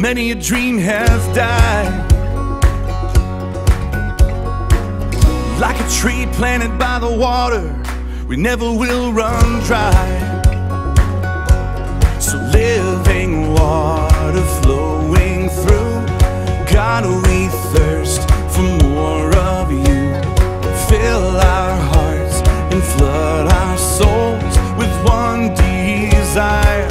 many a dream has died. Like a tree planted by the water, we never will run dry. So living water flowing through, God, we thirst for more of you. Fill our hearts and flood our souls with one desire,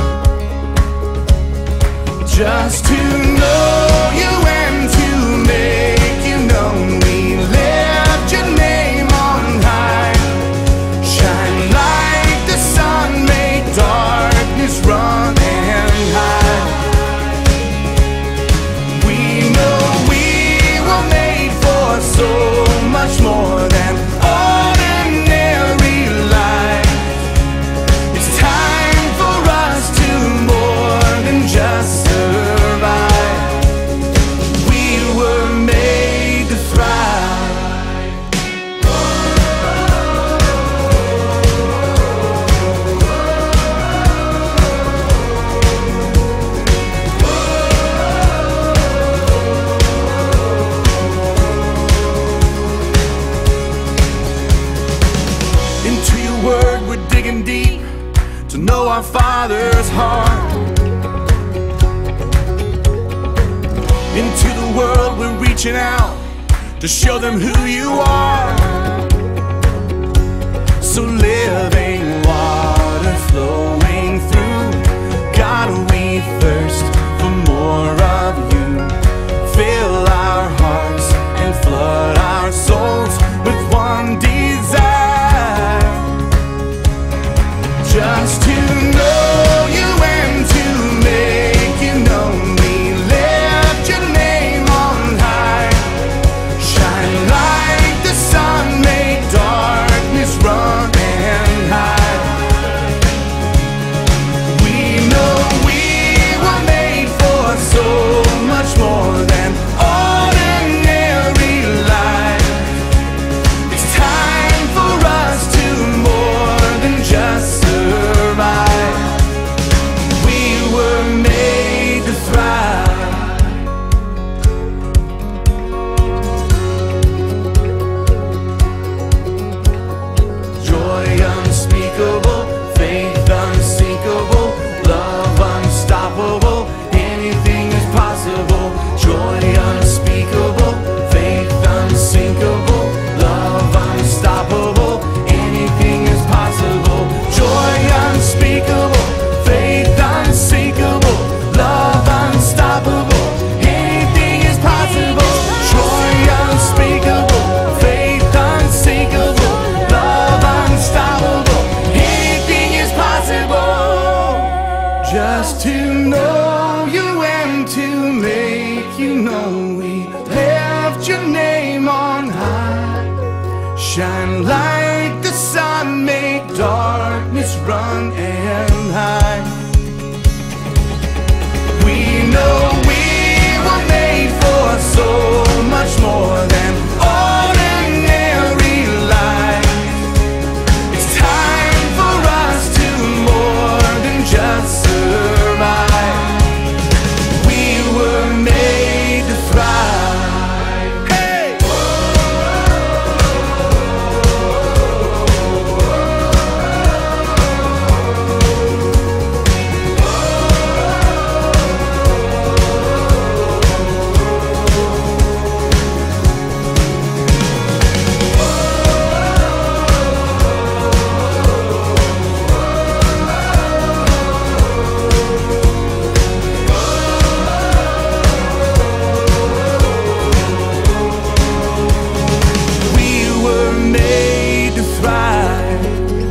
just to know you and to make you known. We lift your name on high. Shine like the sun, make darkness run and hide. We know we were made for so much more than ordinary life. It's time for us to more than just survive. We were made to thrive. Into your word we're digging deep to know our Father's heart. Into the world we're reaching out to show them who you are. So living water flowing through, God, we thirst for more of you. Fill our hearts and flood our souls with one desire, just to know you and to make you known. We lift your name on high. Shine like the sun, make darkness run and hide. We know we were made for so much more than ordinary life. It's time for us to more than just survive. We were made to thrive. Joy unspeakable, faith unsinkable, love unstoppable, anything is possible. Joy unspeakable, faith unsinkable, love unstoppable, anything is possible. Joy unspeakable, faith unsinkable, love unstoppable, anything is possible. Joy unspeakable, faith unsinkable, love unstoppable, anything is possible. Just to know you and to make you know, we lift your name on high. Shine like the sun, make darkness run and hide. We know we were made for so much more than ordinary life. It's time for us to more than just survive. We were made to thrive. Hey! We were made to thrive.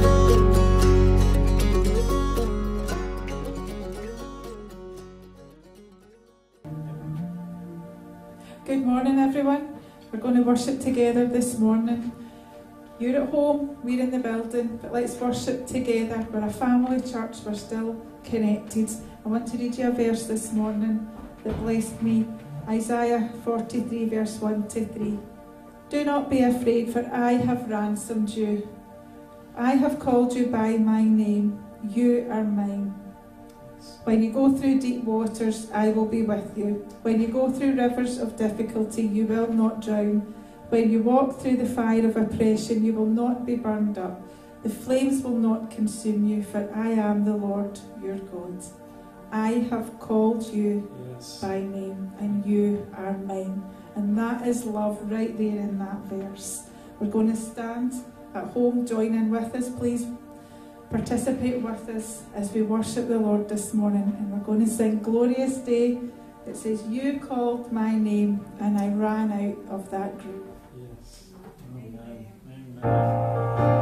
Good morning, everyone. We're going to worship together this morning. You're at home, we're in the building, but let's worship together. We're a family church, we're still connected. I want to read you a verse this morning that blessed me. Isaiah 43 verse 1 to 3. Do not be afraid, for I have ransomed you. I have called you by my name. You are mine. When you go through deep waters, I will be with you. When you go through rivers of difficulty, you will not drown. When you walk through the fire of oppression, you will not be burned up. The flames will not consume you, for I am the Lord your God. I have called you by name, and you are mine. And that is love right there in that verse. We're going to stand at home, join in with us. Please participate with us as we worship the Lord this morning. And we're going to sing Glorious Day. It says, you called my name, and I ran out of that group. Yes. Amen. Amen.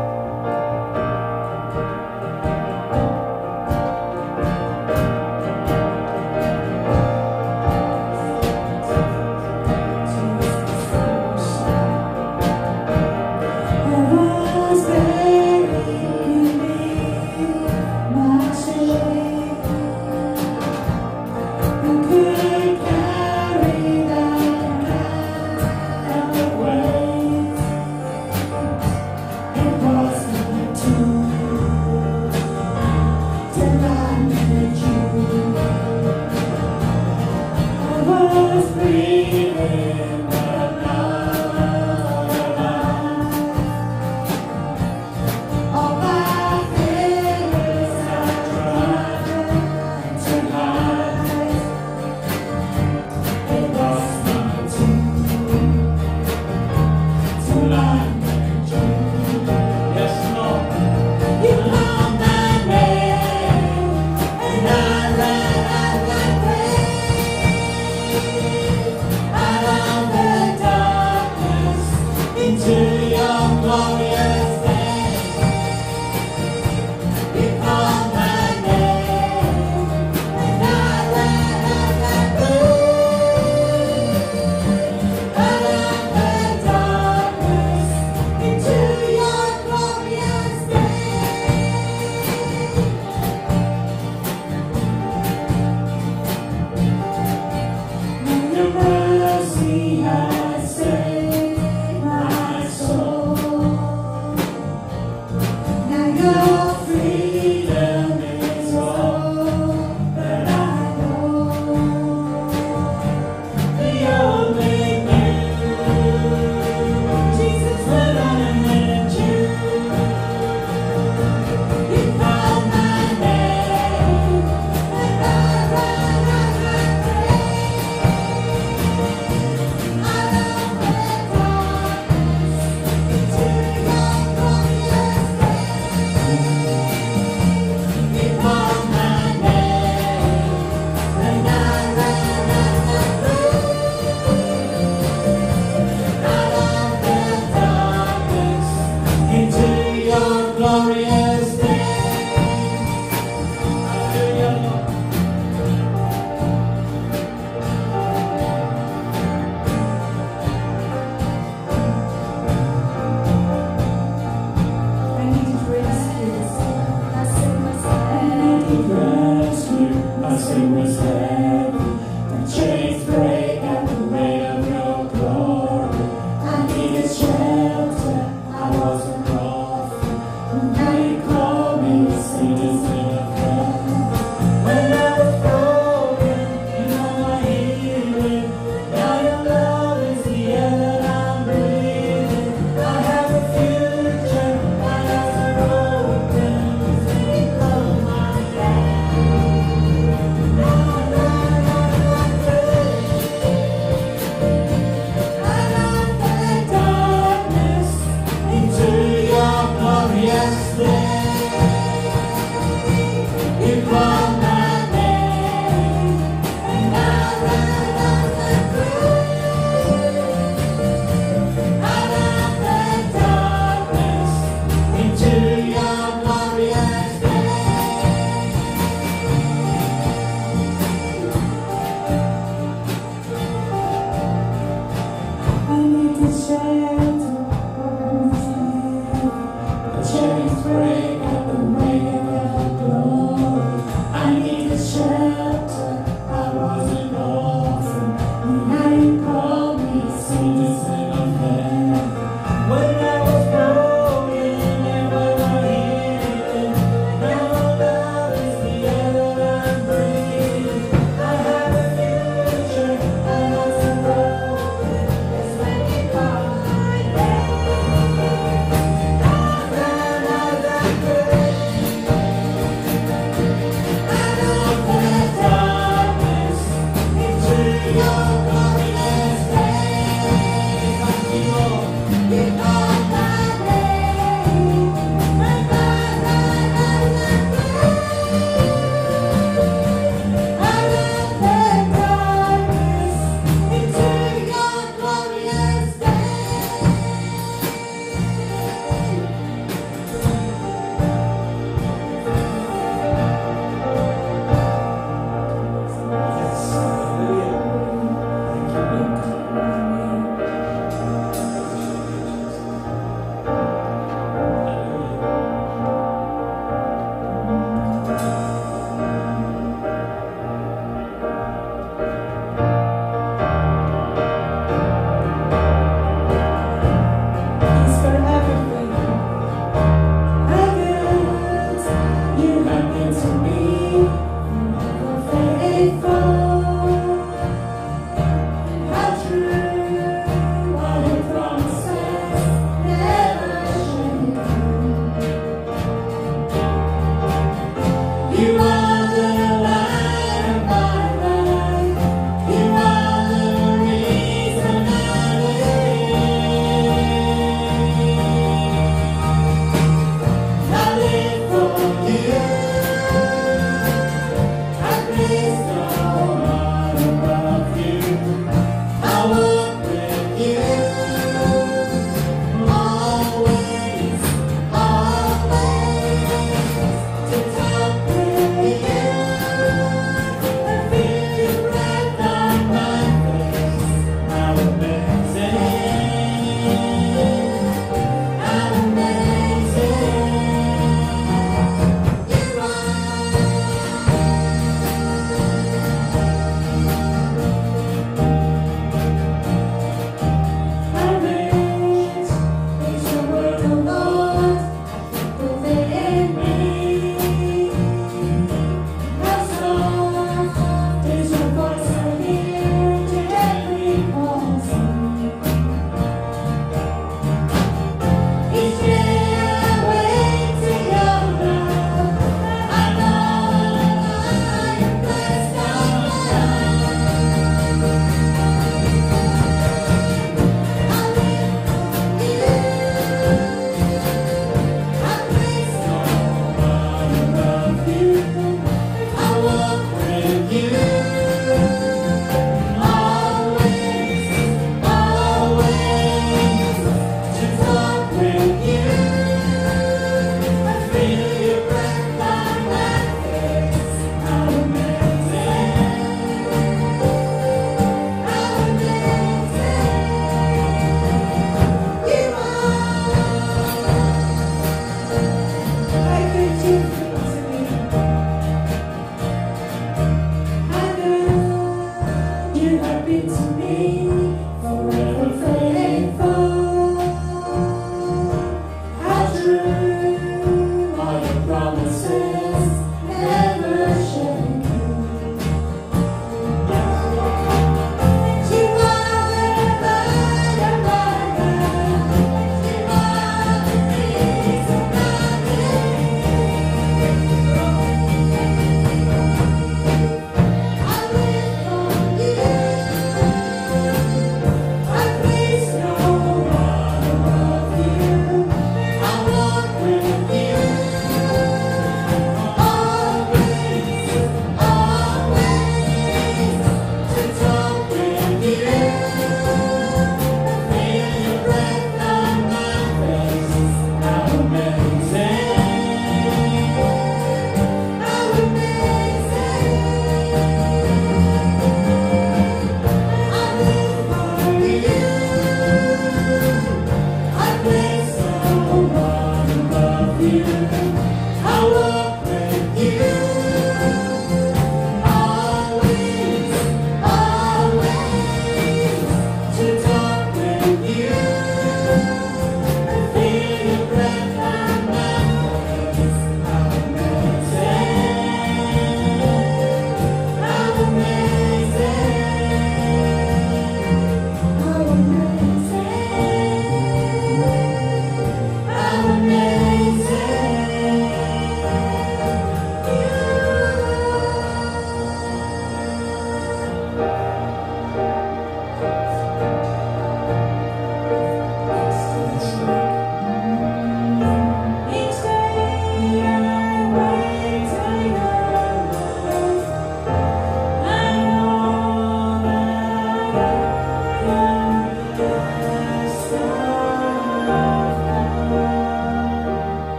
I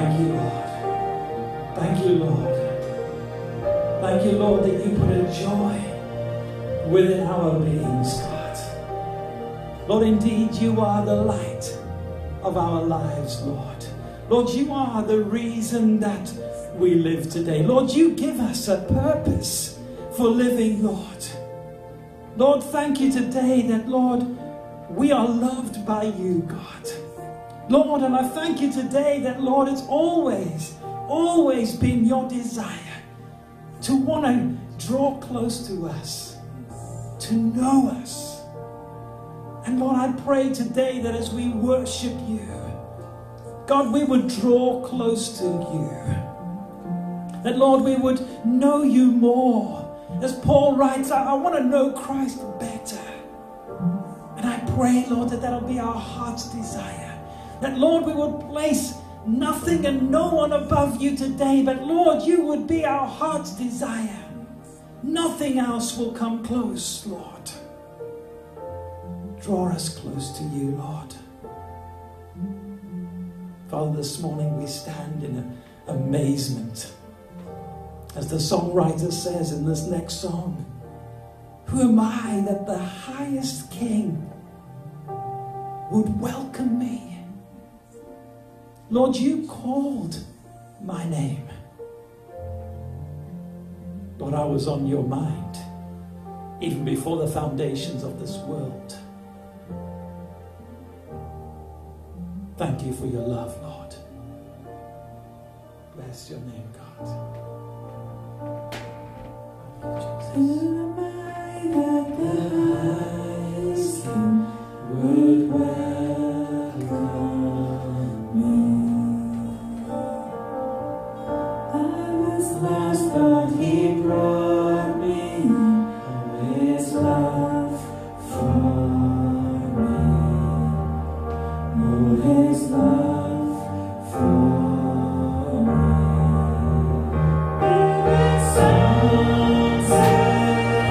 Thank you, Lord. Thank you, Lord. Thank you, Lord, that you put a joy within our beings, God. Lord, indeed, you are the light of our lives, Lord. Lord, you are the reason that we live today. Lord, you give us a purpose for living, Lord. Lord, thank you today that, Lord, we are loved by you, God. Lord, and I thank you today that, Lord, it's always been your desire to want to draw close to us, to know us. And Lord, I pray today that as we worship you, God, we would draw close to you. That, Lord, we would know you more. As Paul writes, I want to know Christ better. And I pray, Lord, that that'll be our heart's desire. That, Lord, we would place nothing and no one above you today, but, Lord, you would be our heart's desire. Nothing else will come close, Lord. Draw us close to you, Lord. Father, this morning we stand in amazement. As the songwriter says in this next song, who am I that the highest King would welcome me? Lord, you called my name. Lord, I was on your mind even before the foundations of this world. Thank you for your love, Lord. Bless your name, God. Who am I that the highest King would welcome me? I was lost, but he brought me his love for me. Oh, his love for me. Every sunset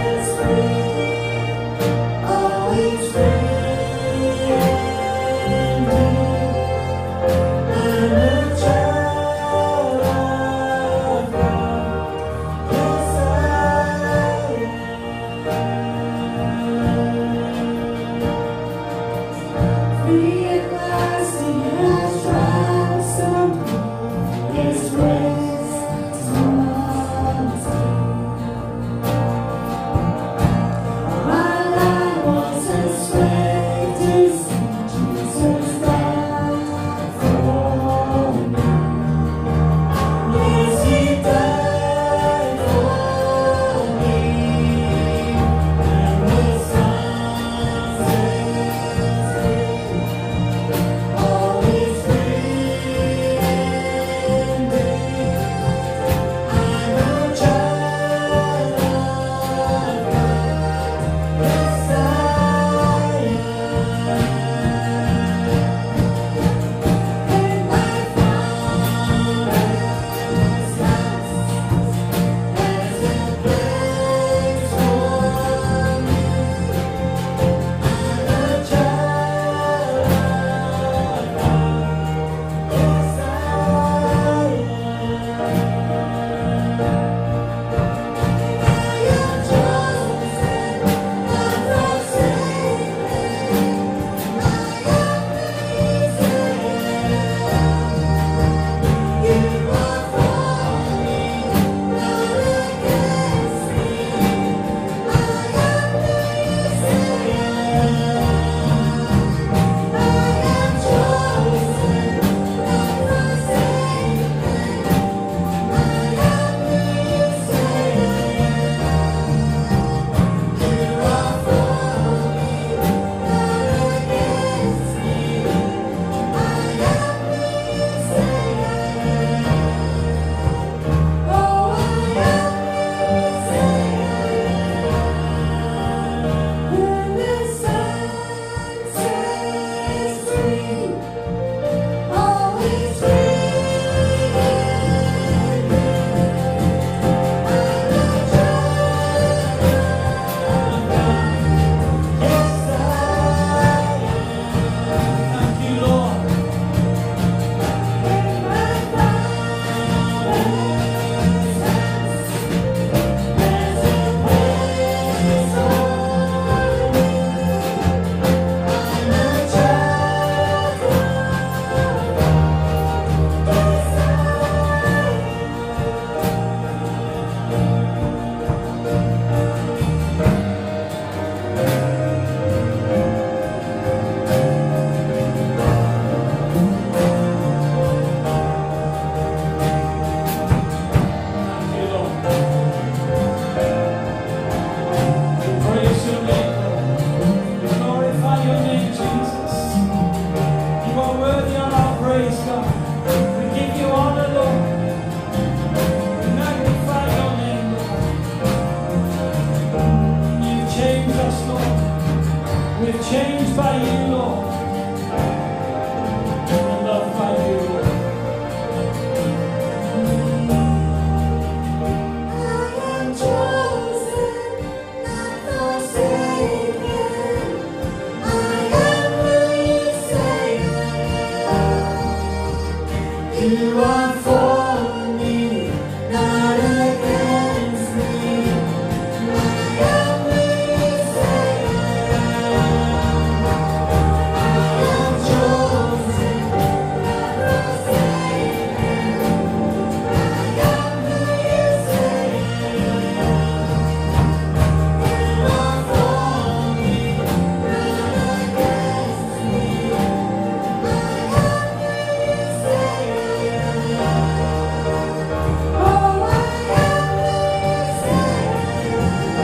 You are for me, not against me. I am who you say I am. I am chosen, not forsaken. I am who you say I am. You are for me, not against me. I am who you say I am. Oh, I am who you say I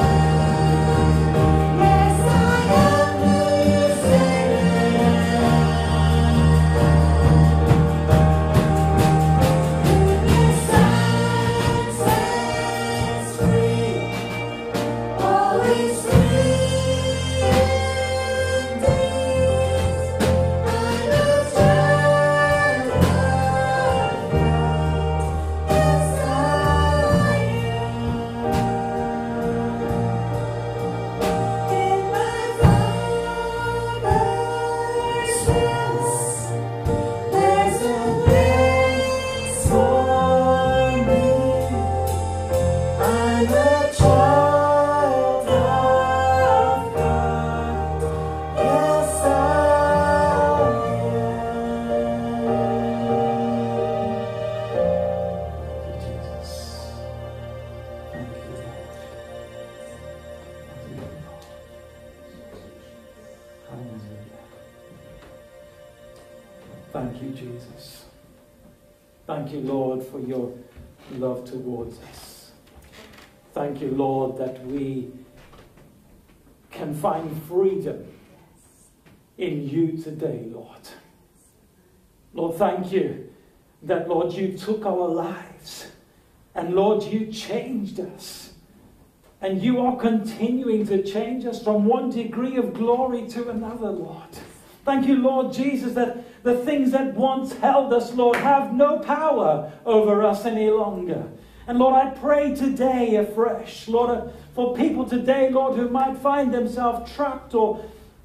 am. Yes, I am who you say I am. Who the Son sets free, all is free indeed. I'm a child of God. Yes, I am. In my Father's house, there's a place for me. I'm a child of God. Yes, I am. Thank you, Jesus. Thank you, Lord. Hallelujah. Thank you, Jesus. Thank you, Lord, for your love towards us. Thank you, Lord, that we can find freedom in you today, Lord. Lord, thank you that, Lord, you took our lives and, Lord, you changed us. And you are continuing to change us from one degree of glory to another, Lord. Thank you, Lord Jesus, that the things that once held us, Lord, have no power over us any longer. And Lord, I pray today afresh, Lord, for people today, Lord, who might find themselves trapped or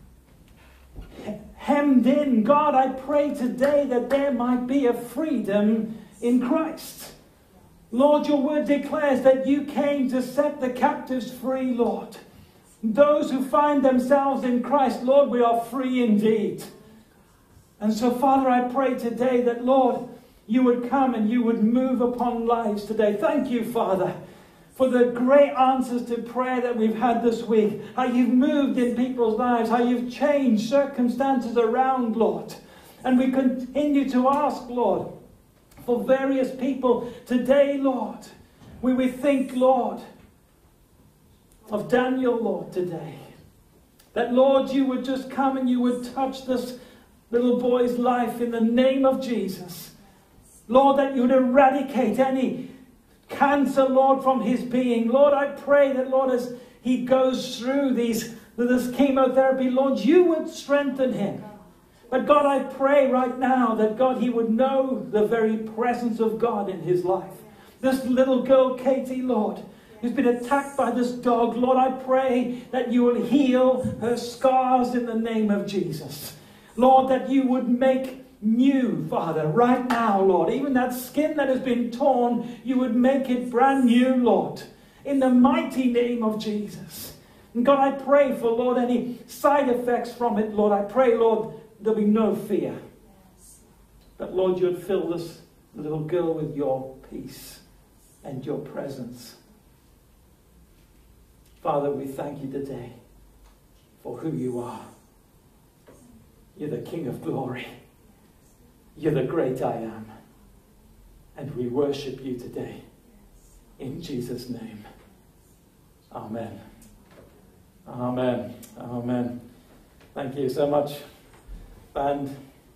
hemmed in. God, I pray today that there might be a freedom in Christ. Lord, your word declares that you came to set the captives free, Lord. Those who find themselves in Christ, Lord, we are free indeed. And so, Father, I pray today that, Lord, you would come and you would move upon lives today. Thank you, Father, for the great answers to prayer that we've had this week. How you've moved in people's lives, how you've changed circumstances around, Lord. And we continue to ask, Lord, for various people today, Lord. We think, Lord, of Daniel, Lord, today. That, Lord, you would just come and you would touch this little boy's life in the name of Jesus. Lord, that you would eradicate any cancer, Lord, from his being. Lord, I pray that, Lord, as he goes through this chemotherapy, Lord, you would strengthen him. But God, I pray right now that, God, he would know the very presence of God in his life. This little girl, Katie, Lord, who's been attacked by this dog, Lord, I pray that you will heal her scars in the name of Jesus. Lord, that you would make new, Father, right now, Lord. Even that skin that has been torn, you would make it brand new, Lord. In the mighty name of Jesus. And God, I pray for, Lord, any side effects from it, Lord. I pray, Lord, there'll be no fear. But, Lord, you would fill this little girl with your peace and your presence. Father, we thank you today for who you are. You're the King of glory. You're the great I am. And we worship you today. In Jesus' name. Amen. Amen. Amen. Thank you so much, band.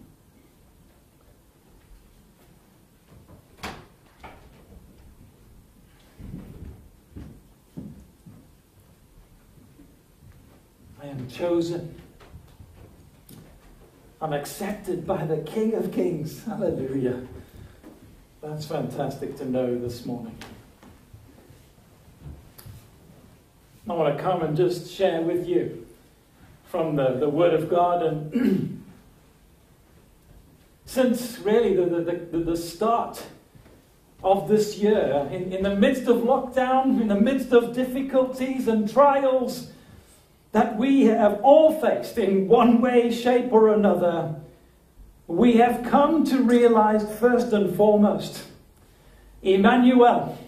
I am chosen. I'm accepted by the King of Kings. Hallelujah. That's fantastic to know this morning. I want to come and just share with you from the Word of God and since really the start of this year, in the midst of lockdown, in the midst of difficulties and trials that we have all faced in one way, shape or another, we have come to realize first and foremost, Emmanuel,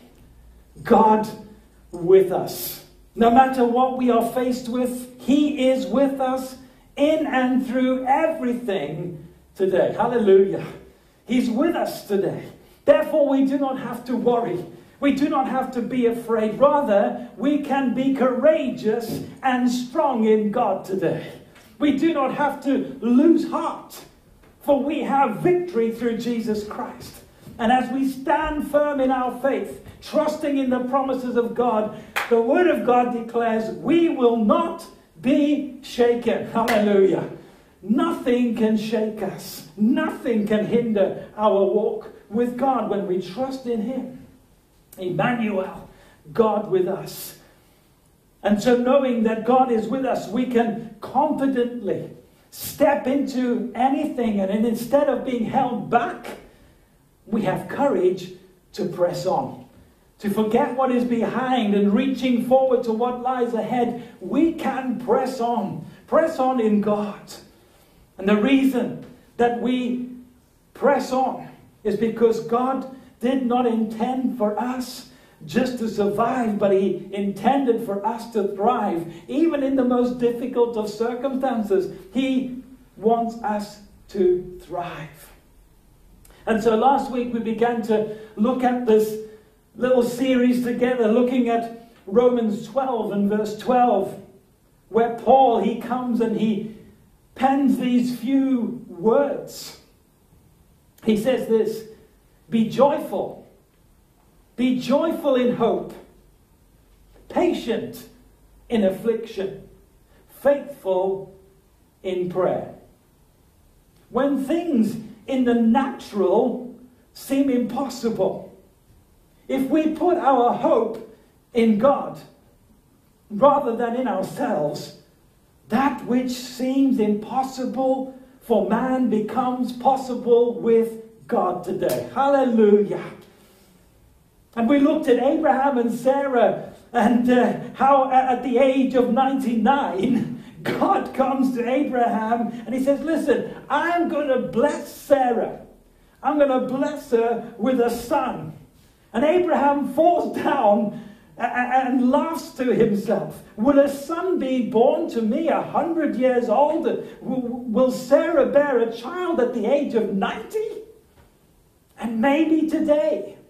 God with us. No matter what we are faced with, He is with us in and through everything today. Hallelujah. He's with us today. Therefore, we do not have to worry. We do not have to be afraid. Rather, we can be courageous and strong in God today. We do not have to lose heart, for we have victory through Jesus Christ. And as we stand firm in our faith, trusting in the promises of God, the Word of God declares we will not be shaken. Hallelujah. Nothing can shake us. Nothing can hinder our walk with God when we trust in Him. Emmanuel, God with us. And so knowing that God is with us, we can confidently step into anything, and instead of being held back, we have courage to press on. To forget what is behind and reaching forward to what lies ahead, we can press on. Press on in God. And the reason that we press on is because God did not intend for us just to survive, but He intended for us to thrive. Even in the most difficult of circumstances, He wants us to thrive. And so last week we began to look at this little series together, looking at Romans 12 and verse 12, where Paul, he comes and he pens these few words. He says this: be joyful in hope, patient in affliction, faithful in prayer. When things in the natural seem impossible, if we put our hope in God rather than in ourselves, that which seems impossible for man becomes possible with God today. Hallelujah. And we looked at Abraham and Sarah and how at the age of 99, God comes to Abraham and He says, listen, I'm going to bless Sarah. I'm going to bless her with a son. And Abraham falls down and laughs to himself. Will a son be born to me 100 years old? Will Sarah bear a child at the age of 90? And maybe today,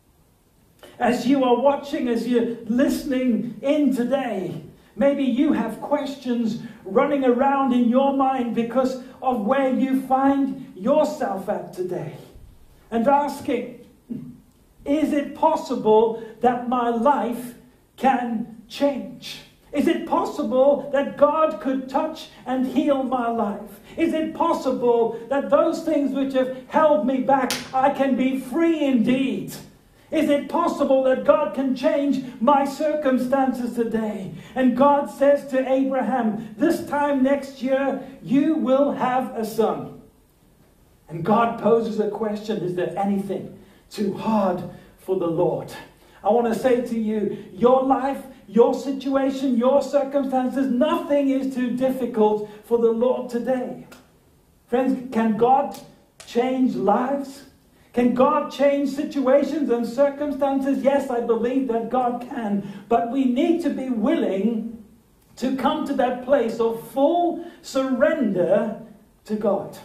as you are watching, as you're listening in today, maybe you have questions running around in your mind because of where you find yourself at today. And asking, is it possible that my life can change? Is it possible that God could touch and heal my life? Is it possible that those things which have held me back, I can be free indeed? Is it possible that God can change my circumstances today? And God says to Abraham, this time next year, you will have a son. And God poses a question, is there anything too hard for the Lord? I want to say to you, your life, your situation, your circumstances, nothing is too difficult for the Lord today. Friends, can God change lives? Can God change situations and circumstances? Yes, I believe that God can. But we need to be willing to come to that place of full surrender to God.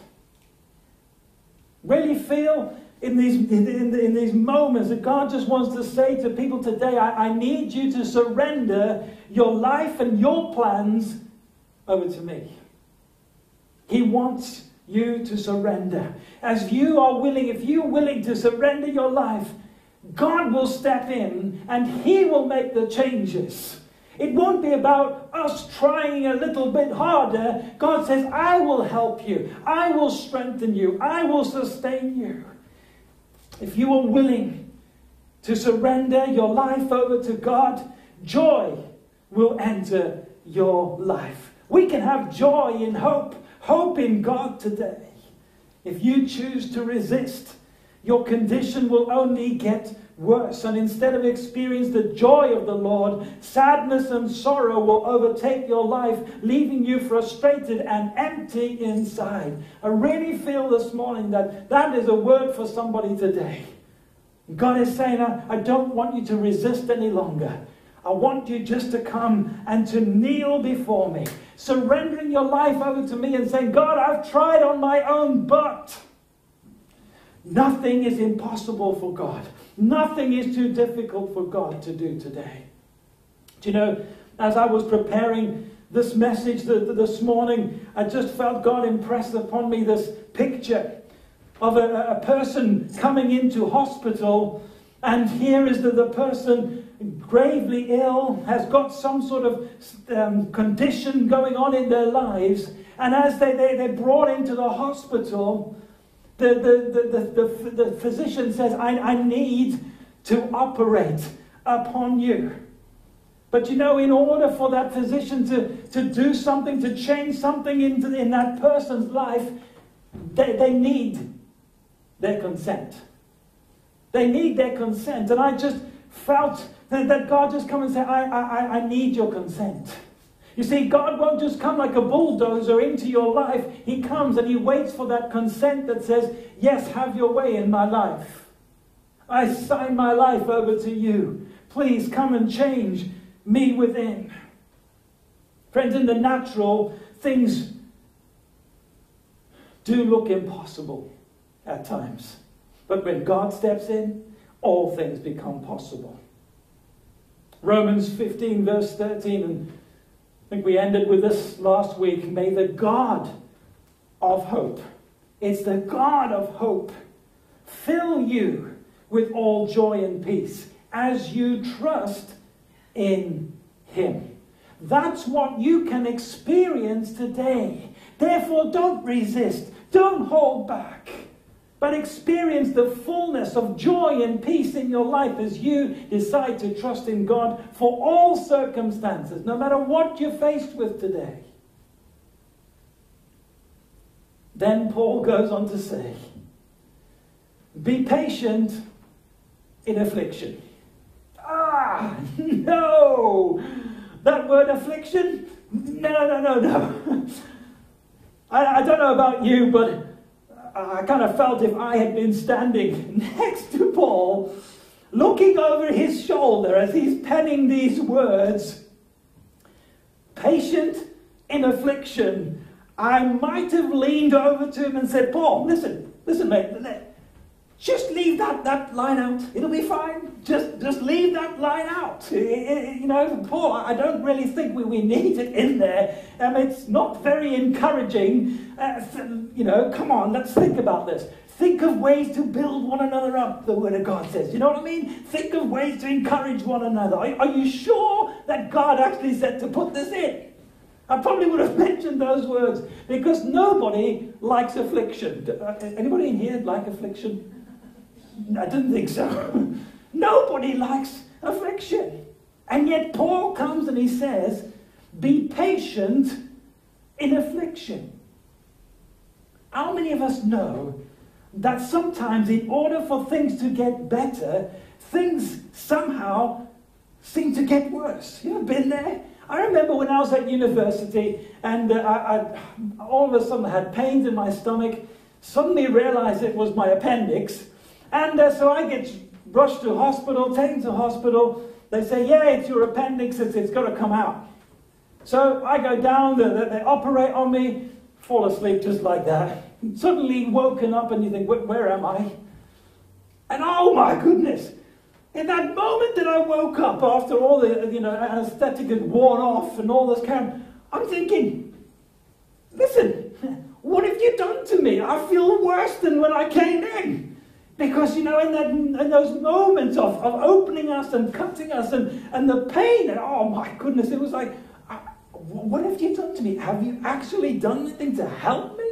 Really feel in these moments that God just wants to say to people today, I need you to surrender your life and your plans over to me. He wants you to surrender. As you are willing, if you're willing to surrender your life, God will step in and He will make the changes. It won't be about us trying a little bit harder. God says, I will help you. I will strengthen you. I will sustain you. If you are willing to surrender your life over to God, joy will enter your life. We can have joy in hope, hope in God today. If you choose to resist, your condition will only get worse. And instead of experience the joy of the Lord, sadness and sorrow will overtake your life, leaving you frustrated and empty inside. I really feel this morning that that is a word for somebody today. God is saying, I don't want you to resist any longer. I want you just to come and to kneel before me, surrendering your life over to me and saying, God, I've tried on my own, but nothing is impossible for God. Nothing is too difficult for God to do today. Do you know, as I was preparing this message this morning, I just felt God impress upon me this picture of a person coming into hospital, and here is the person gravely ill, has got some sort of condition going on in their lives, and as they're brought into the hospital, the physician says, I need to operate upon you. But you know, in order for that physician to do something, to change something in that person's life, they need their consent. They need their consent. And I just felt that God just come and say, I need your consent. You see, God won't just come like a bulldozer into your life. He comes and he waits for that consent that says, yes, have your way in my life. I sign my life over to you. Please come and change me within. Friends, in the natural, things do look impossible at times. But when God steps in, all things become possible. Romans 15 verse 13, and I think we ended with this last week. May the God of hope, it's the God of hope, fill you with all joy and peace as you trust in him. That's what you can experience today. Therefore, don't resist. Don't hold back. But experience the fullness of joy and peace in your life as you decide to trust in God for all circumstances, no matter what you're faced with today. Then Paul goes on to say, be patient in affliction. No! That word affliction? No. I don't know about you, but I kind of felt if I had been standing next to Paul, looking over his shoulder as he's penning these words, patient in affliction, I might have leaned over to him and said, Paul, listen, mate, just leave that line out. It'll be fine. Just leave that line out. You know, Paul, I don't really think we need it in there. It's not very encouraging. You know, come on, let's think about this. Think of ways to build one another up, the Word of God says. You know what I mean? Think of ways to encourage one another. Are you sure that God actually said to put this in? I probably would have mentioned those words because nobody likes affliction. Anybody in here like affliction? I didn't think so. Nobody likes affliction. And yet Paul comes and he says, be patient in affliction. How many of us know that sometimes in order for things to get better, things somehow seem to get worse? You ever been there? I remember when I was at university and I all of a sudden had pains in my stomach, suddenly realized it was my appendix. And so I get rushed to hospital, taken to hospital. They say, yeah, it's your appendix, it's got to come out. So I go down, they operate on me, fall asleep just like that. Suddenly woken up and you think, where am I? And oh my goodness, in that moment that I woke up after all the anesthetic had worn off and all this I'm thinking, listen, what have you done to me? I feel worse than when I came in. Because, you know, in those moments of opening us and cutting us and the pain, and oh my goodness, it was like, what have you done to me? Have you actually done anything to help me?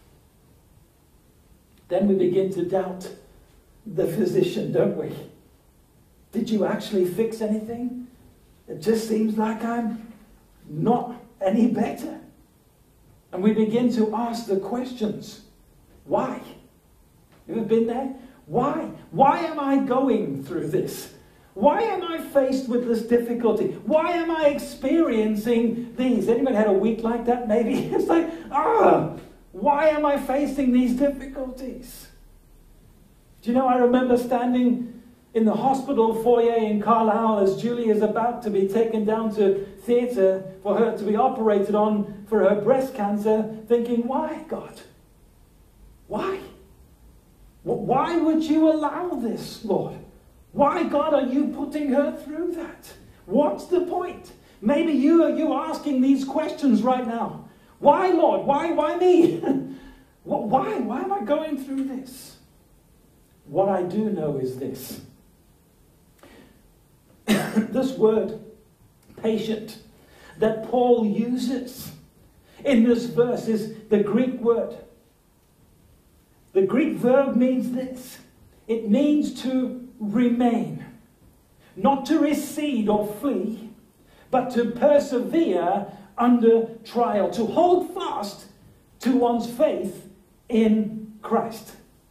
Then we begin to doubt the physician, don't we? Did you actually fix anything? It just seems like I'm not any better. And we begin to ask the questions. Why? You ever been there? Why? Why am I going through this? Why am I faced with this difficulty? Why am I experiencing these? Anyone had a week like that maybe? It's like, why am I facing these difficulties? Do you know, I remember standing in the hospital foyer in Carlisle as Julie is about to be taken down to theatre for her to be operated on for her breast cancer, thinking, why, God? Why? Why would you allow this, Lord? Why, God, are you putting her through that? What's the point? Maybe you are asking these questions right now. Why, Lord? Why me? Why am I going through this? What I do know is this. This word, patient, that Paul uses in this verse is the Greek word. The Greek verb means this. It means to remain, not to recede or flee, but to persevere under trial, to hold fast to one's faith in Christ.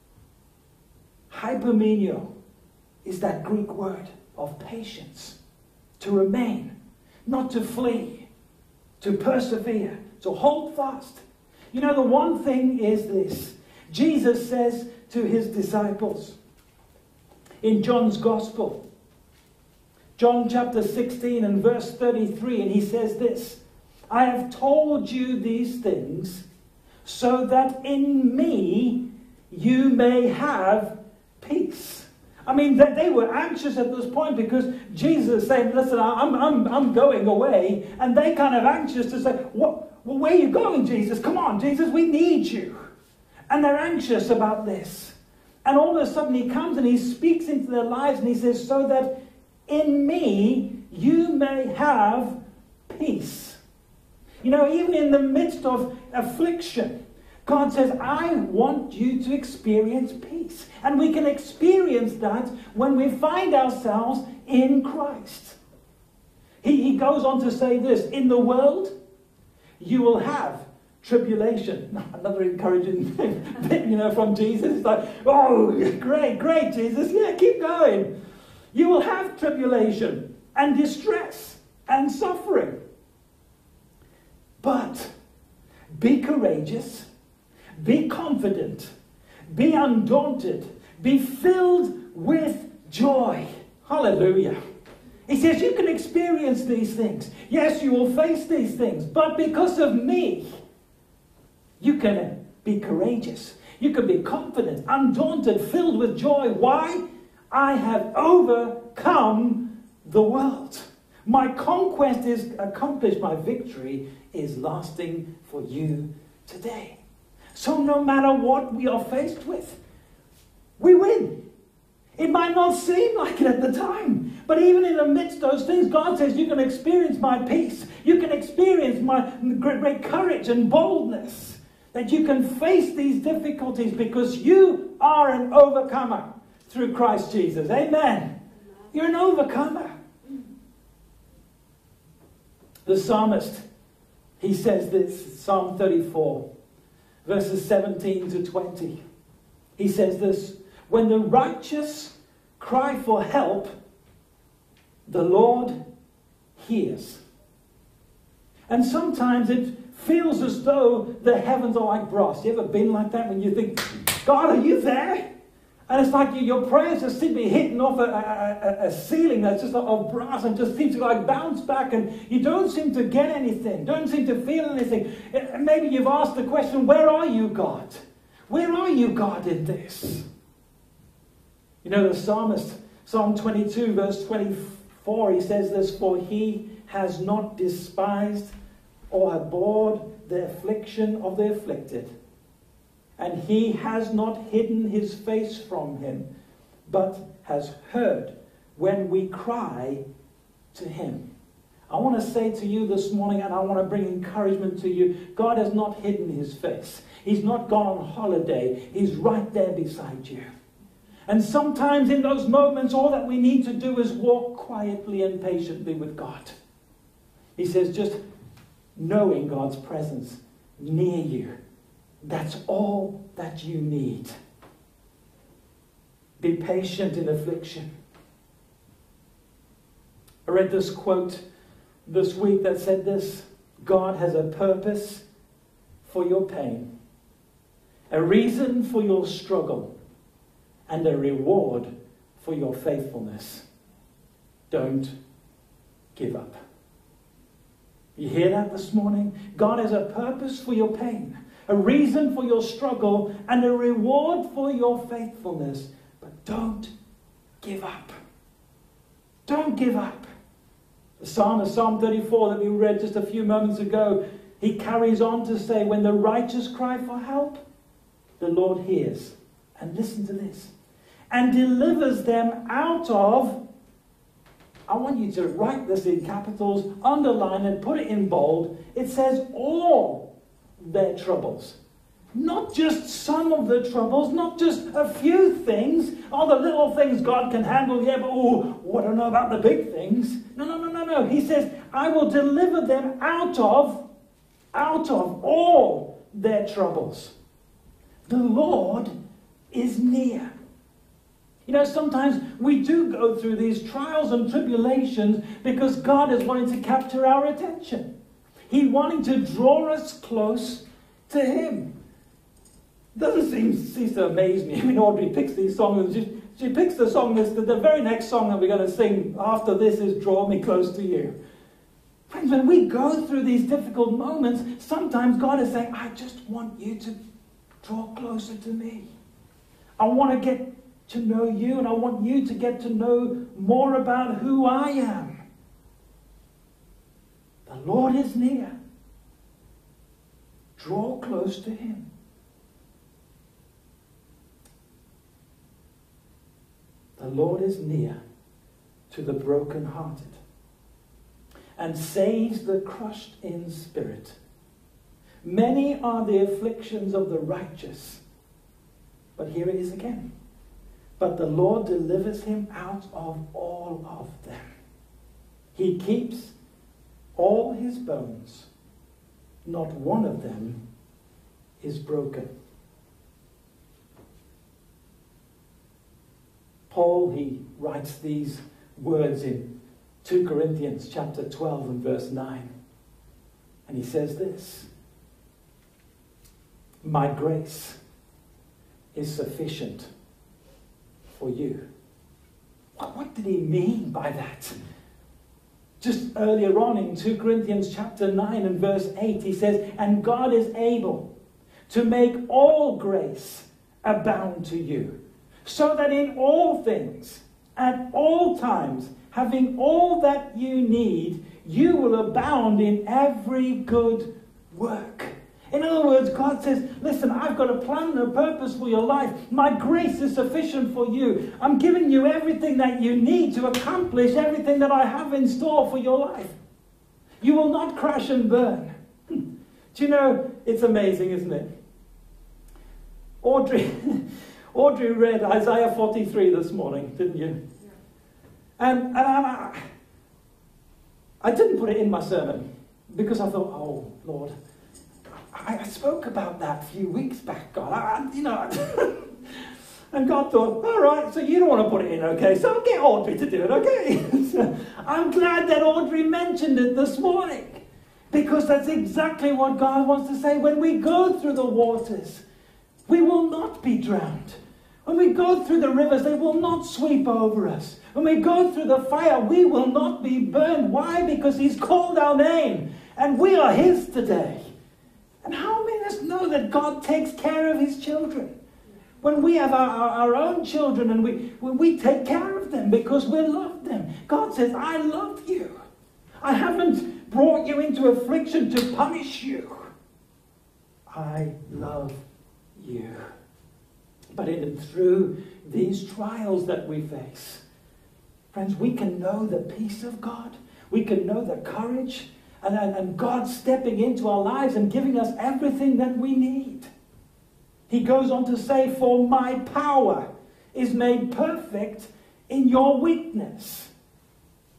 Hypomeneo is that Greek word of patience, to remain, not to flee, to persevere, to hold fast. You know, the one thing is this. Jesus says to his disciples in John's Gospel, John chapter 16 and verse 33, and he says this, I have told you these things so that in me you may have peace. I mean, they were anxious at this point because Jesus is saying, listen, I'm going away. And they kind of anxious to say, well, where are you going, Jesus? Come on, Jesus, we need you. And they're anxious about this. And all of a sudden he comes and he speaks into their lives and he says, so that in me you may have peace. You know, even in the midst of affliction, God says, I want you to experience peace. And we can experience that when we find ourselves in Christ. He goes on to say this, in the world you will have tribulation. Another encouraging thing, you know, from Jesus. It's like, oh, great, Jesus. Yeah, keep going. You will have tribulation and distress and suffering. But be courageous, be confident, be undaunted, be filled with joy. Hallelujah. He says you can experience these things. Yes, you will face these things, but because of me, you can be courageous. You can be confident, undaunted, filled with joy. Why? I have overcome the world. My conquest is accomplished. My victory is lasting for you today. So no matter what we are faced with, we win. It might not seem like it at the time, but even in the midst of those things, God says you can experience my peace. You can experience my great courage and boldness, that you can face these difficulties because you are an overcomer through Christ Jesus. Amen. You're an overcomer. The psalmist, he says this, Psalm 34, verses 17 to 20. He says this, when the righteous cry for help, the Lord hears. And sometimes it feels as though the heavens are like brass. You ever been like that when you think, God, are you there? And it's like your prayers just seem to be hitting off a ceiling that's just of brass and just seems to like bounce back and you don't seem to get anything, don't seem to feel anything. And maybe you've asked the question, where are you, God? Where are you, God, in this? You know, the psalmist, Psalm 22, verse 24, he says this, for he has not despised or abhorred the affliction of the afflicted. And he has not hidden his face from him, but has heard when we cry to him. I want to say to you this morning, and I want to bring encouragement to you, God has not hidden his face. He's not gone on holiday. He's right there beside you. And sometimes in those moments, all that we need to do is walk quietly and patiently with God. He says, just knowing God's presence near you That's all that you need. Be patient in affliction. I read this quote this week that said this: God has a purpose for your pain, a reason for your struggle, and a reward for your faithfulness. Don't give up. You hear that this morning? God has a purpose for your pain, a reason for your struggle, and a reward for your faithfulness. But don't give up. Don't give up. The psalmist, Psalm 34 that we read just a few moments ago, he carries on to say, when the righteous cry for help, the Lord hears. And listen to this. And delivers them out of, I want you to write this in capitals, underline it, put it in bold. It says all their troubles. Not just some of the troubles, not just a few things. All the little things God can handle, yeah, but I don't know about the big things. No. He says, I will deliver them out of all their troubles. The Lord is near. You know, sometimes we do go through these trials and tribulations because God is wanting to capture our attention. He's wanting to draw us close to Him. Doesn't cease to amaze me when Audrey picks these songs. She picks the song, the very next song that we're going to sing after this is Draw Me Close to You. Friends, when we go through these difficult moments, sometimes God is saying, I just want you to draw closer to me. I want to get to know you, and I want you to get to know more about who I am. The Lord is near. Draw close to Him. The Lord is near to the brokenhearted and saves the crushed in spirit. Many are the afflictions of the righteous. But here it is again. But the Lord delivers him out of all of them. He keeps all his bones. Not one of them is broken. Paul, he writes these words in 2 Corinthians chapter 12 and verse 9. And he says this: my grace is sufficient for you. What did he mean by that? Just earlier on in 2 Corinthians chapter 9 and verse 8, he says, and God is able to make all grace abound to you, so that in all things, at all times, having all that you need, you will abound in every good work. In other words, God says, listen, I've got a plan and a purpose for your life. My grace is sufficient for you. I'm giving you everything that you need to accomplish everything that I have in store for your life. You will not crash and burn. Do you know, it's amazing, isn't it? Audrey read Isaiah 43 this morning, didn't you? Yeah. And I didn't put it in my sermon because I thought, oh, Lord, I spoke about that a few weeks back, God. And God thought, all right, so you don't want to put it in, okay? So I'll get Audrey to do it, okay? So I'm glad that Audrey mentioned it this morning, because that's exactly what God wants to say. When we go through the waters, we will not be drowned. When we go through the rivers, they will not sweep over us. When we go through the fire, we will not be burned. Why? Because He's called our name, and we are His today. And how many of us know that God takes care of His children? When we have our own children and we take care of them because we love them. God says, I love you. I haven't brought you into affliction to punish you. I love you. But through these trials that we face, friends, we can know the peace of God. We can know the courage and God stepping into our lives and giving us everything that we need. He goes on to say, for my power is made perfect in your weakness.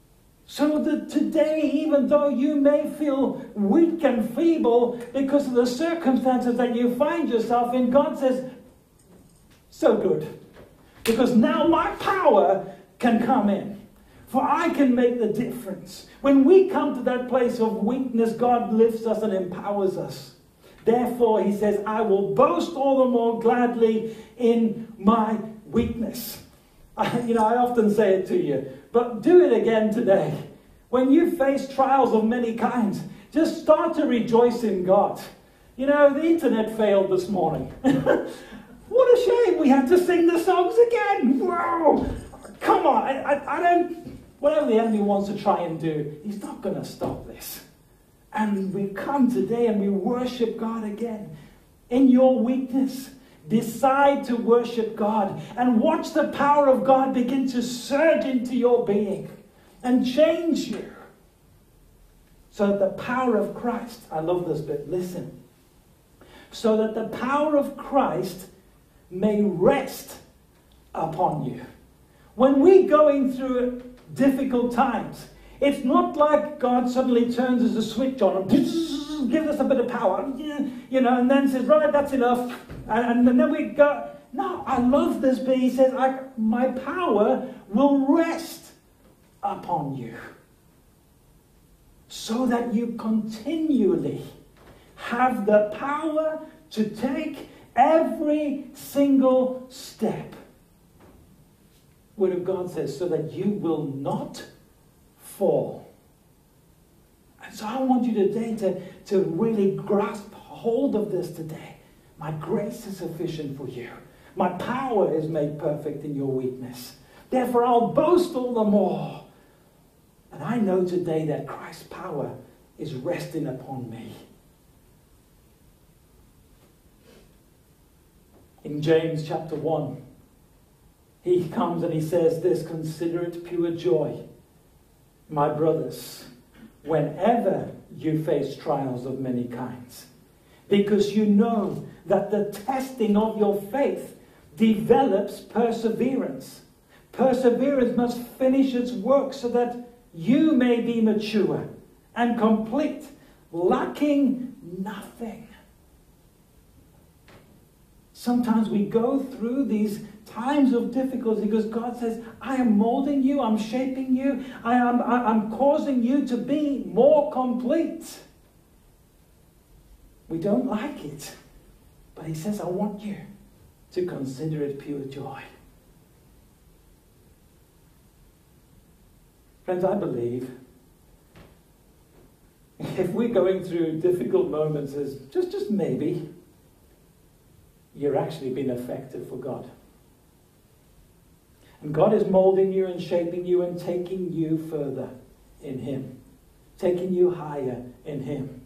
So that today, even though you may feel weak and feeble because of the circumstances that you find yourself in, God says, so good. Because now my power can come in. For I can make the difference. When we come to that place of weakness, God lifts us and empowers us. Therefore, he says, I will boast all the more gladly in my weakness. I often say it to you, but do it again today. When you face trials of many kinds, just start to rejoice in God. The internet failed this morning. What a shame we had to sing the songs again. Wow. Come on. I don't, whatever the enemy wants to try and do, he's not going to stop this. And we come today and we worship God again. In your weakness, decide to worship God and watch the power of God begin to surge into your being and change you. So that the power of Christ, I love this bit, listen. So that the power of Christ may rest upon you. When we're going through difficult times, it's not like God suddenly turns a switch on and gives us a bit of power, and then says, right, that's enough. And then we go, no, I love this bit. He says, my power will rest upon you. So that you continually have the power to take every single step. Word of God says, so that you will not fall. And so I want you today to really grasp hold of this today. My grace is sufficient for you. My power is made perfect in your weakness. Therefore I'll boast all the more. And I know today that Christ's power is resting upon me. In James chapter 1, he comes and he says this, consider it pure joy, my brothers, whenever you face trials of many kinds, because you know that the testing of your faith develops perseverance. Perseverance must finish its work so that you may be mature and complete, lacking nothing. Sometimes we go through these times of difficulty because God says, I am molding you, I'm shaping you, I'm causing you to be more complete. We don't like it, but he says, I want you to consider it pure joy. Friends, I believe if we're going through difficult moments as just maybe, you're actually being effective for God. And God is molding you and shaping you and taking you further in him. Taking you higher in him.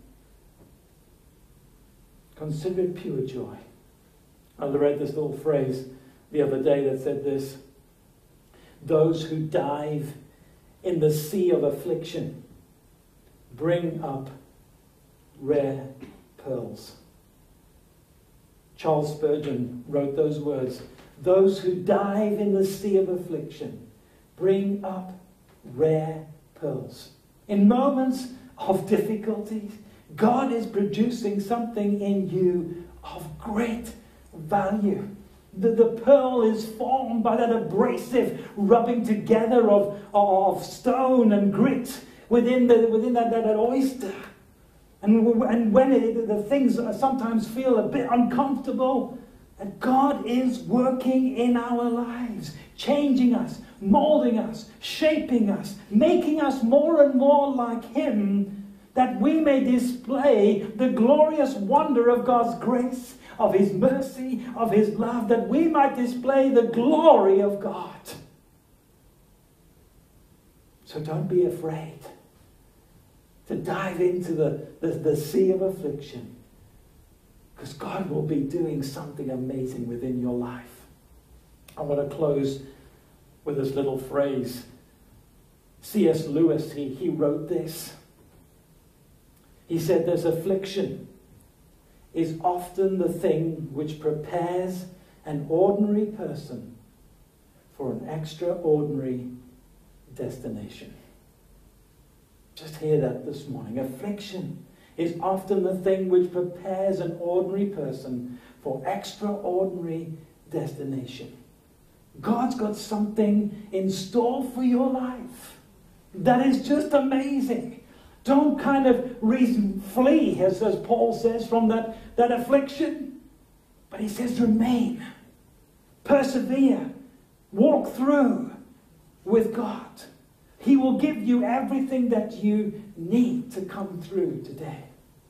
Consider it pure joy. I read this little phrase the other day that said this. Those who dive in the sea of affliction bring up rare pearls. Charles Spurgeon wrote those words. Those who dive in the sea of affliction bring up rare pearls. In moments of difficulties, God is producing something in you of great value. The pearl is formed by that abrasive rubbing together of stone and grit within that oyster. And when the things sometimes feel a bit uncomfortable, and God is working in our lives, changing us, molding us, shaping us, making us more and more like him, that we may display the glorious wonder of God's grace, of his mercy, of his love, that we might display the glory of God. So don't be afraid to dive into the sea of affliction, because God will be doing something amazing within your life. I want to close with this little phrase. C.S. Lewis, he wrote this. He said, "This affliction is often the thing which prepares an ordinary person for an extraordinary destination." Just hear that this morning. Affliction is often the thing which prepares an ordinary person for extraordinary destination. God's got something in store for your life that is just amazing. Don't kind of flee, as Paul says, from that affliction. But he says remain, persevere, walk through with God. He will give you everything that you need to come through today.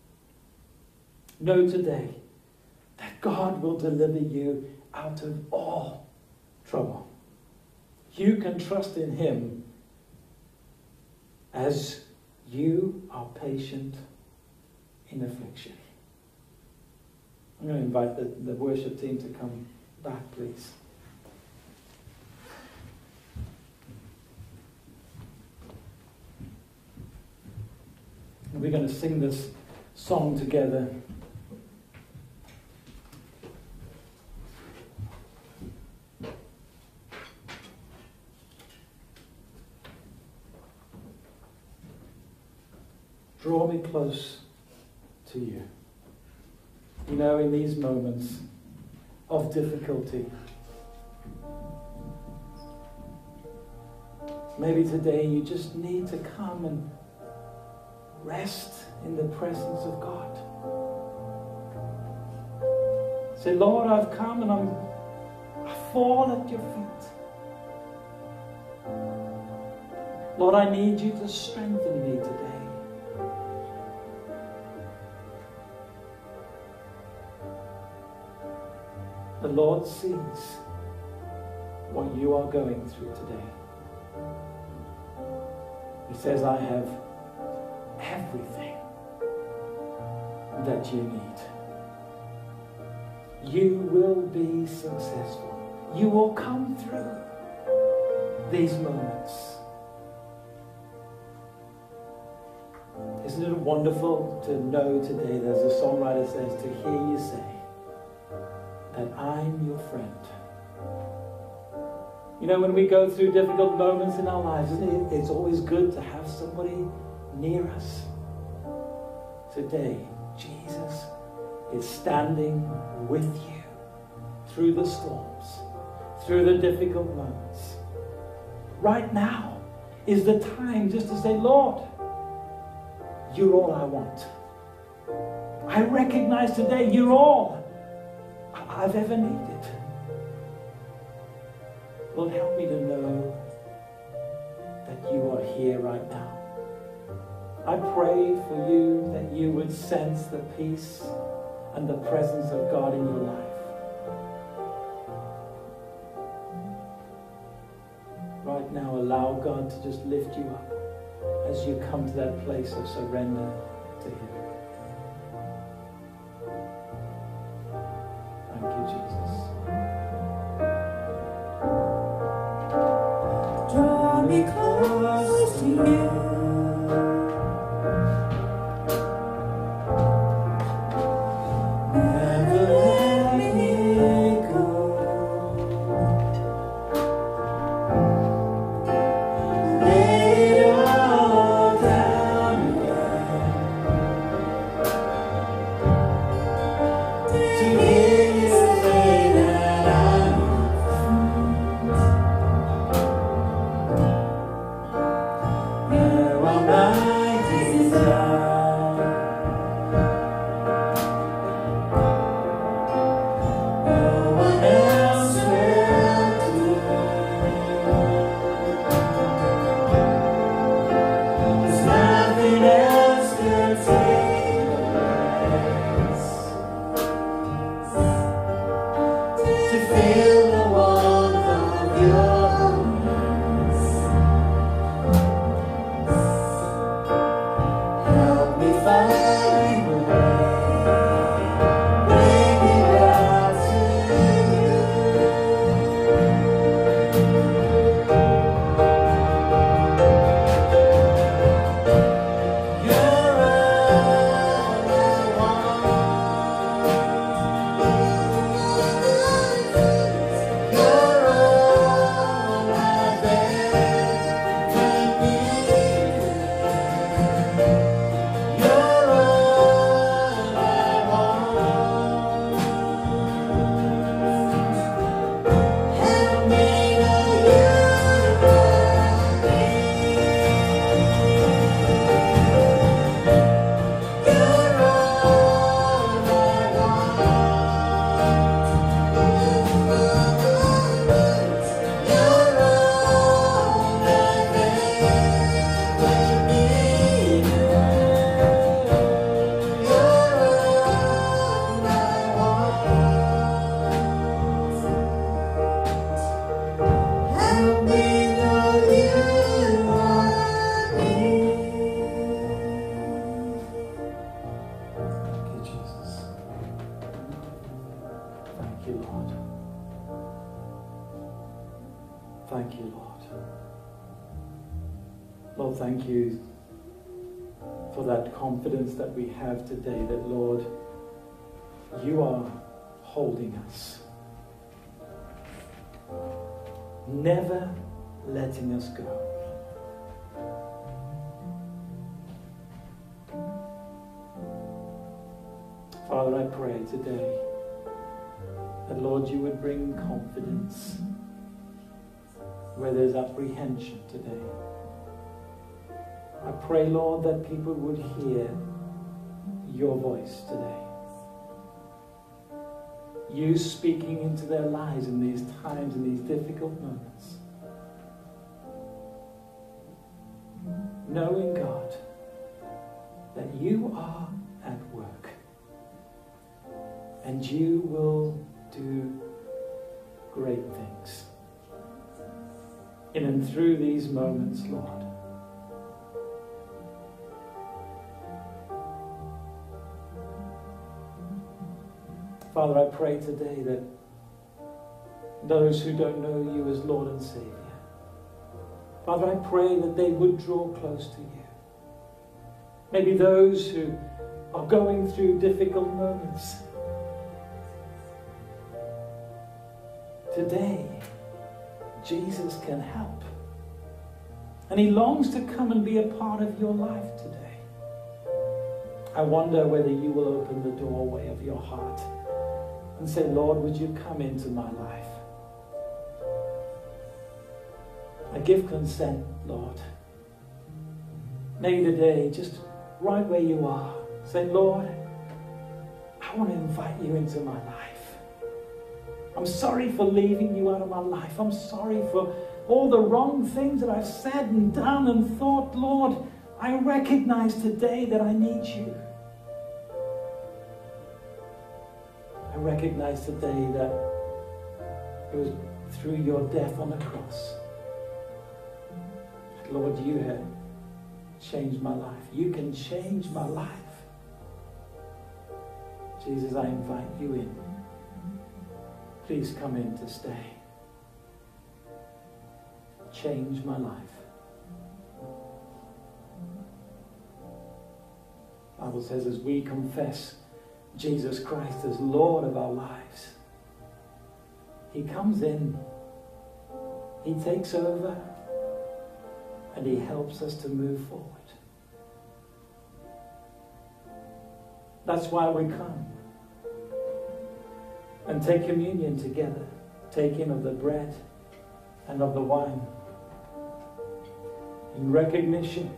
Know today that God will deliver you out of all trouble. You can trust in Him as you are patient in affliction. I'm going to invite the worship team to come back, please. And we're going to sing this song together. Draw me close to you. You know, in these moments of difficulty, maybe today you just need to come and rest in the presence of God. Say, Lord, I've come and I fall at your feet. Lord, I need you to strengthen me today. The Lord sees what you are going through today. He says, I have everything that you need. You will be successful. You will come through these moments. Isn't it wonderful to know today, as the songwriter says, to hear you say that I'm your friend. You know, when we go through difficult moments in our lives, isn't it? It's always good to have somebody near us. Today, Jesus is standing with you through the storms, through the difficult moments. Right now is the time just to say, Lord, you're all I want. I recognize today you're all I've ever needed. Lord, help me to know that you are here right now. I pray for you that you would sense the peace and the presence of God in your life. Right now, allow God to just lift you up as you come to that place of surrender to Him. Thank you, Jesus. Draw me close to you. Never let me go. Lay it all down again. To hear you say that I'm your friend. Lord. Lord, thank you for that confidence that we have today that, Lord, you are holding us, never letting us go. Father, I pray today that, Lord, you would bring confidence where there's apprehension today. I pray, Lord, that people would hear your voice today. You speaking into their lives in these times, in these difficult moments. Knowing, God, that you are at work and you will do great things in and through these moments, Lord. Father, I pray today that those who don't know you as Lord and Savior, Father, I pray that they would draw close to you. Maybe those who are going through difficult moments. Today, Jesus can help. And he longs to come and be a part of your life today. I wonder whether you will open the doorway of your heart and say, Lord, would you come into my life? I give consent, Lord. Maybe today, just right where you are, say, Lord, I want to invite you into my life. I'm sorry for leaving you out of my life. I'm sorry for all the wrong things that I've said and done and thought. Lord, I recognize today that I need you. I recognize today that it was through your death on the cross. Lord, you have changed my life. You can change my life. Jesus, I invite you in. Please come in to stay. Change my life. The Bible says as we confess Jesus Christ as Lord of our lives, he comes in, he takes over, and he helps us to move forward. That's why we come and take communion together, taking of the bread and of the wine in recognition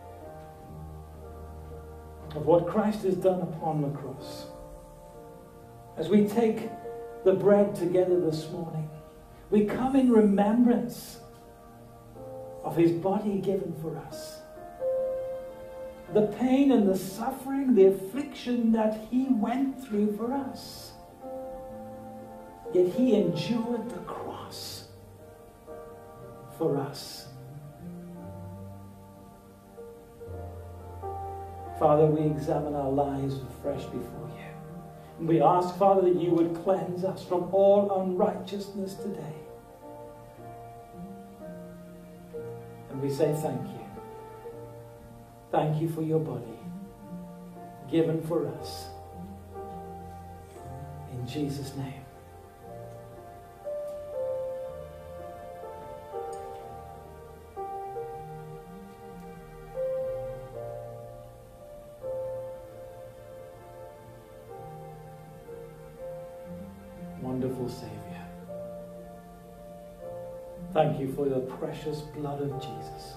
of what Christ has done upon the cross. As we take the bread together this morning, we come in remembrance of his body given for us. The pain and the suffering, the affliction that he went through for us. Yet he endured the cross for us. Father, we examine our lives afresh before you. And we ask, Father, that you would cleanse us from all unrighteousness today. And we say thank you. Thank you for your body given for us. In Jesus' name. Wonderful Savior. Thank you for the precious blood of Jesus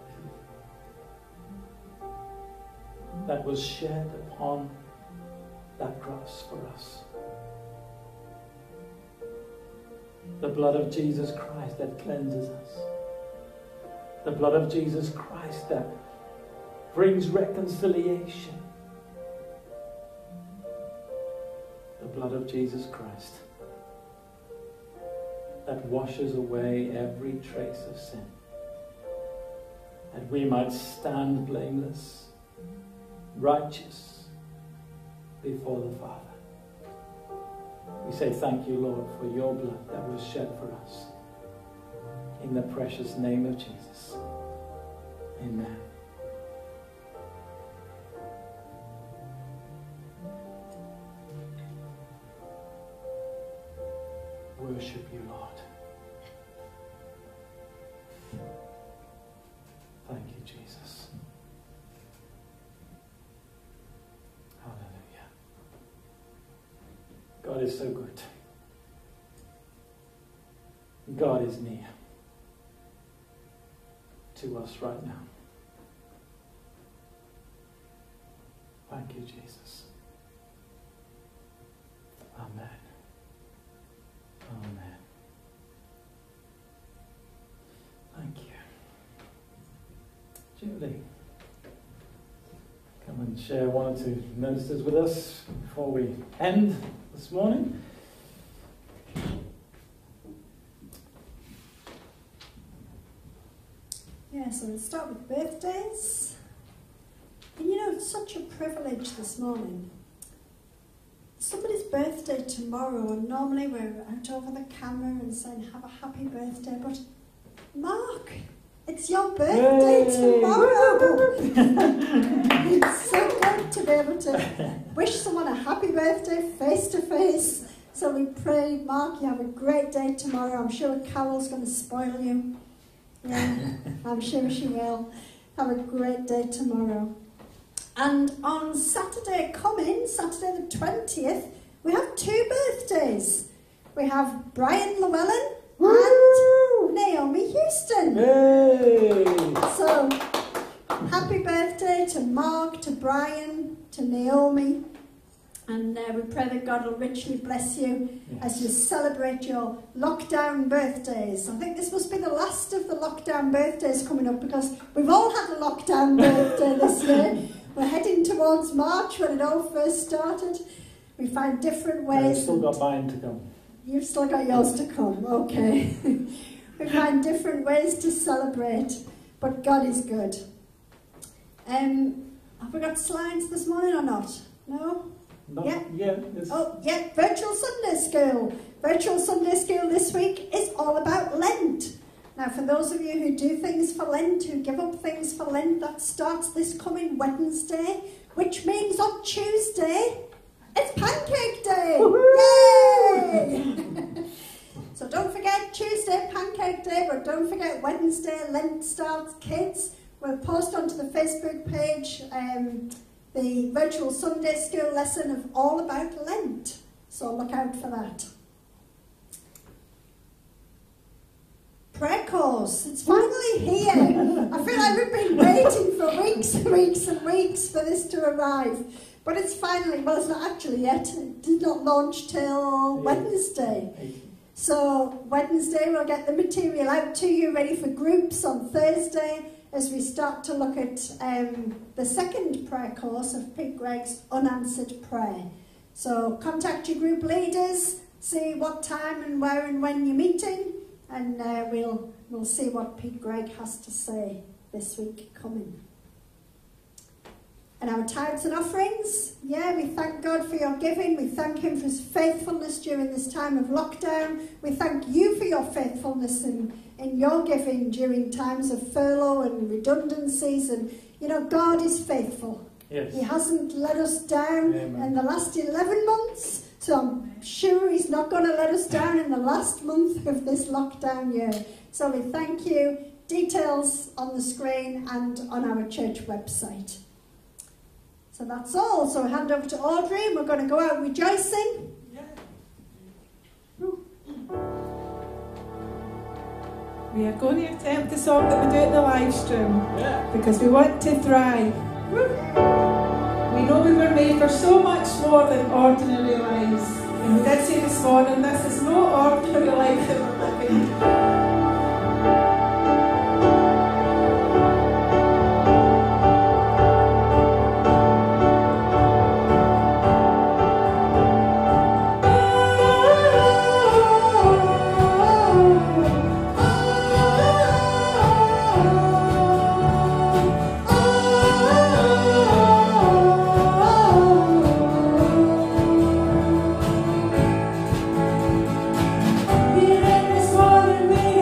that was shed upon that cross for us. The blood of Jesus Christ that cleanses us. The blood of Jesus Christ that brings reconciliation. The blood of Jesus Christ that washes away every trace of sin, that we might stand blameless, righteous before the Father. We say thank you, Lord, for your blood that was shed for us. in the precious name of Jesus. Amen. Worship you, Lord. Thank you, Jesus. Hallelujah. God is so good. God is near to us right now. Thank you, Jesus. Amen. Amen. Thank you. Julie, come and share one or two ministers with us before we end this morning. Yeah, so we'll start with birthdays. And you know, it's such a privilege this morning. Somebody's birthday tomorrow, and normally we're out over the camera and saying, have a happy birthday, but Mark, it's your birthday tomorrow. It's so good to be able to wish someone a happy birthday face to face. So we pray, Mark, you have a great day tomorrow. I'm sure Carol's going to spoil you. Yeah, I'm sure she will. Have a great day tomorrow. And on Saturday coming, Saturday the 20th, we have two birthdays. We have Brian Llewellyn and Naomi Houston. Yay! So, happy birthday to Mark, to Brian, to Naomi. And we pray that God will richly bless you as you celebrate your lockdown birthdays. I think this must be the last of the lockdown birthdays coming up, because we've all had a lockdown birthday this year. We're heading towards March when it all first started. We find different ways. I've still got mine to come. You've still got yours to come, okay. We find different ways to celebrate, but God is good. Have we got slides this morning or not? No? Yeah. Oh, yeah, Virtual Sunday School. Virtual Sunday School this week is all about Lent. Now, for those of you who do things for Lent, who give up things for Lent, that starts this coming Wednesday, which means on Tuesday, it's Pancake Day! Yay! So don't forget Tuesday, Pancake Day, but don't forget Wednesday, Lent starts. Kids, we'll post onto the Facebook page the Virtual Sunday School lesson of all about Lent. So look out for that. Prayer course, it's finally here. I feel like we've been waiting for weeks and weeks and weeks for this to arrive. But it's finally, well, it's not actually yet. It did not launch till Wednesday. So Wednesday we'll get the material out to you, ready for groups on Thursday, as we start to look at the second prayer course of Pete Gregg's Unanswered Prayer. So contact your group leaders, see what time and where and when you're meeting, and we'll see what Pete Gregg has to say this week coming. And our tithes and offerings, yeah, we thank God for your giving. We thank him for his faithfulness during this time of lockdown. We thank you for your faithfulness in your giving during times of furlough and redundancies. And, you know, God is faithful. Yes. He hasn't let us down in the last 11 months. So I'm sure he's not going to let us down in the last month of this lockdown year. So we thank you. Details on the screen and on our church website. So that's all. So I hand over to Audrey and we're going to go out rejoicing. We are going to attempt the song that we do at the live stream, because we want to thrive. We know we were made for so much more than ordinary lives. And we did say this morning, this is no ordinary life that we're living. This morning we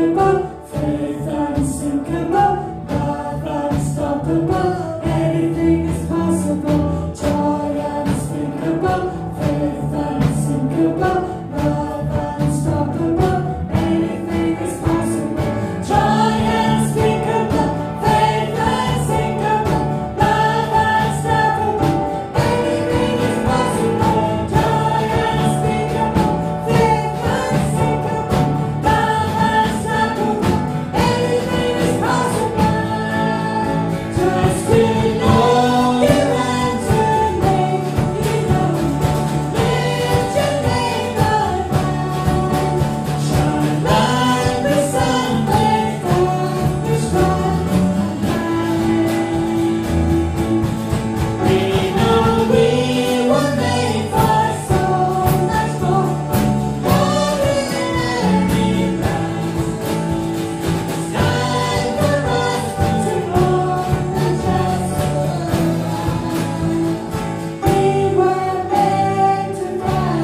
unspeakable, faith unsinkable, love unstoppable, anything is possible, joy unspeakable, faith unsinkable, love unstoppable, anything is possible, joy unspeakable, faith unsinkable, love unstoppable, anything is possible, joy unspeakable, faith unsinkable, love unstoppable, anything is possible. Just to know you and to make you know, lift your name on high, shine like the sun, make others bright. We know we were made for so much more, more than any past. It's time for us to more than just survive. We were made to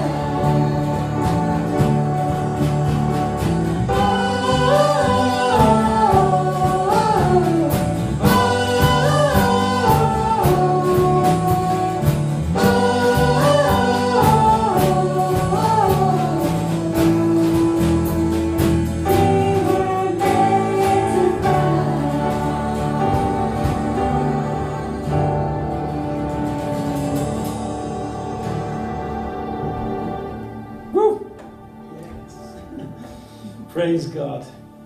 Woo! Yes. Praise God.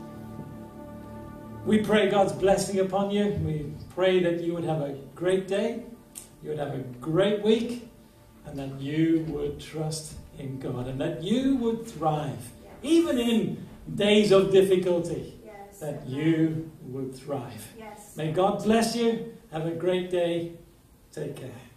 We pray God's blessing upon you. We pray that you would have a great day, you would have a great week, and that you would trust in God, and that you would thrive, even in days of difficulty, Yes. that you would thrive. Yes. May God bless you. Have a great day. Take care.